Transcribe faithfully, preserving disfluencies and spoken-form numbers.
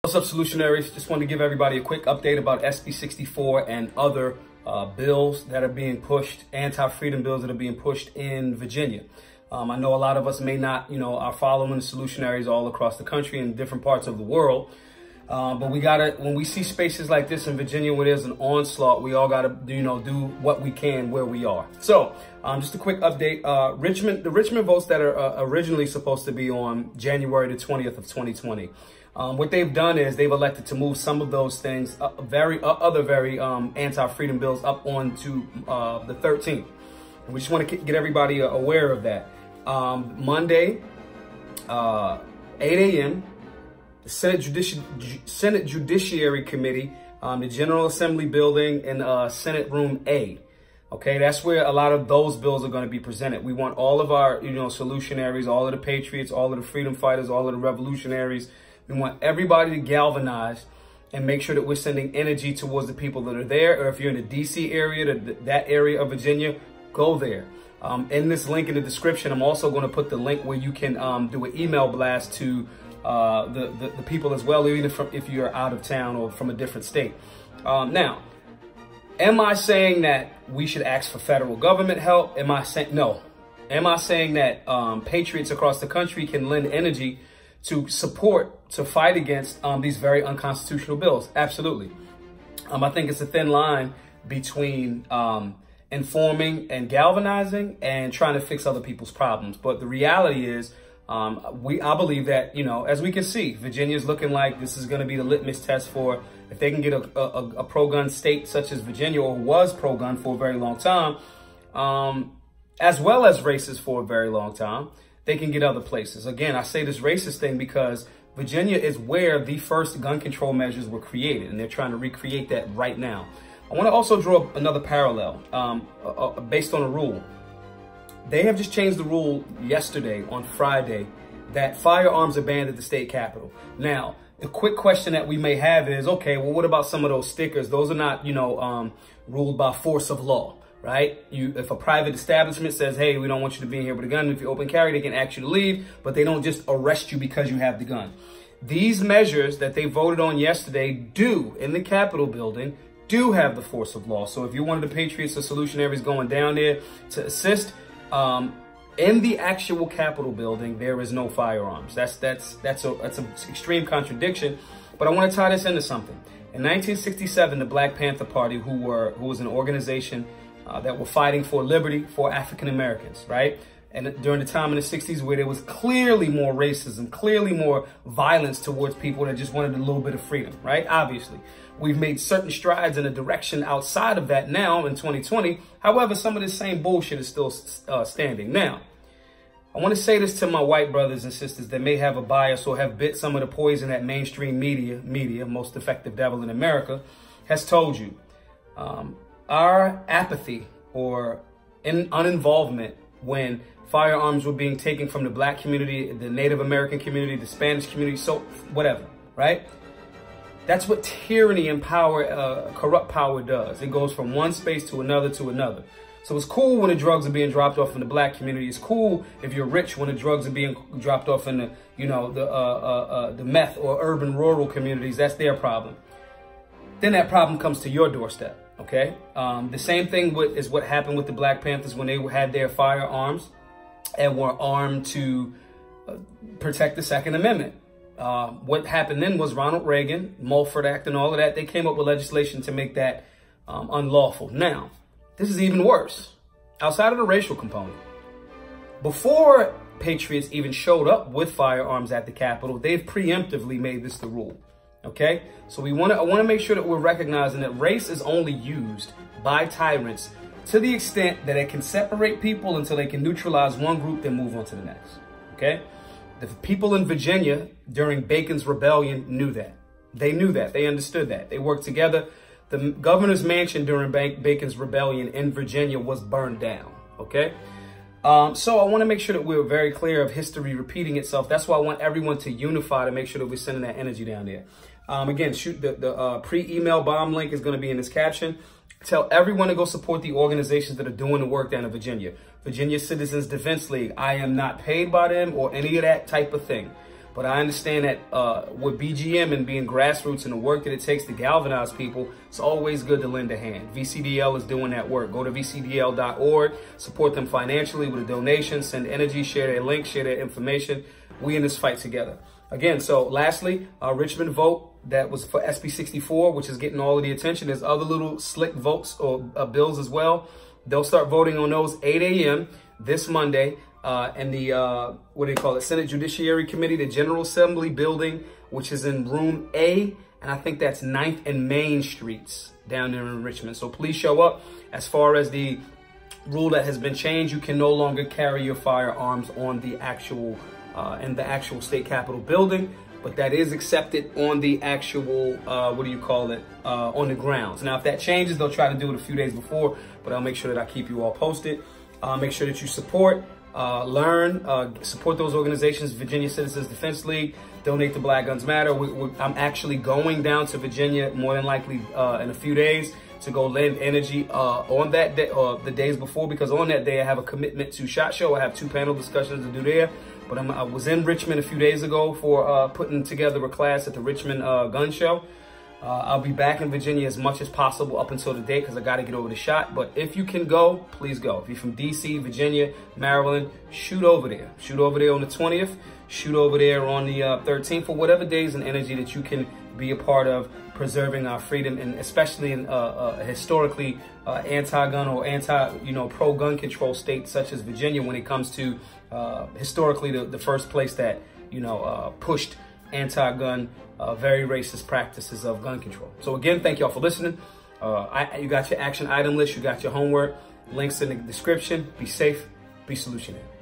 What's up, solutionaries? Just wanted to give everybody a quick update about S B sixty-four and other uh, bills that are being pushed, anti-freedom bills that are being pushed in Virginia. Um, I know a lot of us may not, you know, are following solutionaries all across the country and different parts of the world. Um, but we gotta, when we see spaces like this in Virginia where there's an onslaught, we all gotta, you know, do what we can where we are. So, um, just a quick update. Uh, Richmond, the Richmond votes that are uh, originally supposed to be on January the twentieth of twenty twenty. Um, what they've done is they've elected to move some of those things, uh, very uh, other very um, anti-freedom bills up onto uh, the thirteenth. And we just want to get everybody uh, aware of that. Um, Monday, uh, eight A M, the Senate, Judici Senate Judiciary Committee, um, the General Assembly building in uh, Senate Room A. Okay, that's where a lot of those bills are going to be presented. We want all of our, you know, solutionaries, all of the patriots, all of the freedom fighters, all of the revolutionaries. We want everybody to galvanize and make sure that we're sending energy towards the people that are there. Or if you're in the D C area, the, that area of Virginia, go there. Um, in this link in the description, I'm also going to put the link where you can um, do an email blast to uh, the, the, the people as well, even if, if you're out of town or from a different state. Um, now, am I saying that we should ask for federal government help? Am I saying, no. Am I saying that um, patriots across the country can lend energy to support, to fight against um, these very unconstitutional bills? Absolutely. Um, I think it's a thin line between um, informing and galvanizing and trying to fix other people's problems. But the reality is, um, we I believe that, you know, as we can see, Virginia is looking like this is going to be the litmus test for if they can get a, a, a pro-gun state such as Virginia, or was pro-gun for a very long time, um, as well as racist for a very long time, they can get other places. Again, I say this racist thing because Virginia is where the first gun control measures were created, and they're trying to recreate that right now. I want to also draw another parallel um, uh, based on a rule. They have just changed the rule yesterday on Friday that firearms are banned at the state capitol. Now, the quick question that we may have is, okay, well, what about some of those stickers? Those are not, you know, um, ruled by force of law. Right? You, if a private establishment says, hey, we don't want you to be in here with a gun, if you open carry, they can ask you to leave, but they don't just arrest you because you have the gun. These measures that they voted on yesterday do, in the Capitol building, do have the force of law. So if you're one of the patriots or solutionaries going down there to assist, um, in the actual Capitol building, there is no firearms. That's, that's, that's a, that's an extreme contradiction, but I want to tie this into something. In nineteen sixty-seven, the Black Panther Party, who were, who was an organization Uh, that were fighting for liberty for African Americans, right? And during the time in the sixties where there was clearly more racism, clearly more violence towards people that just wanted a little bit of freedom, right? Obviously, we've made certain strides in a direction outside of that now in twenty twenty. However, some of this same bullshit is still uh, standing. Now, I want to say this to my white brothers and sisters that may have a bias or have bit some of the poison that mainstream media, media, most effective devil in America, has told you. Um, Our apathy or in uninvolvement when firearms were being taken from the Black community, the Native American community, the Spanish community, so whatever, right? That's what tyranny and power, uh, corrupt power does. It goes from one space to another to another. So it's cool when the drugs are being dropped off in the Black community. It's cool if you're rich when the drugs are being dropped off in the, you know, the uh, uh, uh, the meth or urban rural communities. That's their problem. Then that problem comes to your doorstep. Okay, um, the same thing with, is what happened with the Black Panthers when they had their firearms and were armed to uh, protect the Second Amendment. Uh, what happened then was Ronald Reagan, Mulford Act and all of that, they came up with legislation to make that um, unlawful. Now, this is even worse. Outside of the racial component, before patriots even showed up with firearms at the Capitol, they've preemptively made this the rule. Okay, so we want to I want to make sure that we're recognizing that race is only used by tyrants to the extent that it can separate people until they can neutralize one group, then move on to the next. Okay, the people in Virginia during Bacon's Rebellion knew that. They knew that. They understood that. They worked together. The governor's mansion during Bacon's Rebellion in Virginia was burned down. Okay, um, so I want to make sure that we're very clear of history repeating itself. That's why I want everyone to unify to make sure that we're sending that energy down there. Um, again, shoot the, the uh, pre-email bomb link is going to be in this caption. Tell everyone to go support the organizations that are doing the work down in Virginia. Virginia Citizens Defense League. I am not paid by them or any of that type of thing. But I understand that uh, with B G M and being grassroots and the work that it takes to galvanize people, it's always good to lend a hand. V C D L is doing that work. Go to V C D L dot org, support them financially with a donation, send energy, share their link, share their information. We in this fight together. Again, so lastly, uh, Richmond vote that was for S B sixty-four, which is getting all of the attention. There's other little slick votes or uh, bills as well. They'll start voting on those eight A M this Monday. Uh, and the, uh, what do they call it? Senate Judiciary Committee, the General Assembly building, which is in room A. And I think that's ninth and Main Streets down there in Richmond. So please show up. As far as the rule that has been changed, you can no longer carry your firearms on the actual, uh, in the actual state capitol building. But that is accepted on the actual, uh, what do you call it, uh, on the grounds. Now, if that changes, they'll try to do it a few days before, but I'll make sure that I keep you all posted. Uh, make sure that you support. Uh, learn, uh, support those organizations, Virginia Citizens Defense League, donate to Black Guns Matter. We, we, I'm actually going down to Virginia more than likely uh, in a few days to go lend energy uh, on that day, or the days before, because on that day I have a commitment to SHOT Show. I have two panel discussions to do there. But I'm, I was in Richmond a few days ago for uh, putting together a class at the Richmond uh, Gun Show. Uh, I'll be back in Virginia as much as possible up until the date because I got to get over the shot. But if you can go, please go. If you're from D C, Virginia, Maryland, shoot over there. Shoot over there on the twentieth. Shoot over there on the uh, thirteenth, or whatever days and energy that you can be a part of preserving our freedom, and especially in uh, uh, historically uh, anti-gun or anti, you know, pro-gun control states such as Virginia, when it comes to uh, historically the, the first place that, you know, uh, pushed anti-gun, uh, very racist practices of gun control. So again, thank y'all for listening. Uh, I, you got your action item list, you got your homework, links in the description. Be safe, be solutionary.